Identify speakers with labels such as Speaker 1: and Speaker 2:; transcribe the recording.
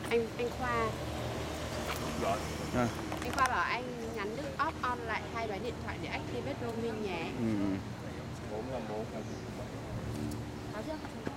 Speaker 1: Anh Khoa.
Speaker 2: Rồi.
Speaker 1: Anh Khoa bảo anh nhắn nước off on lại 2 cái điện thoại để activate roaming nhé.
Speaker 2: 454
Speaker 1: Có chưa?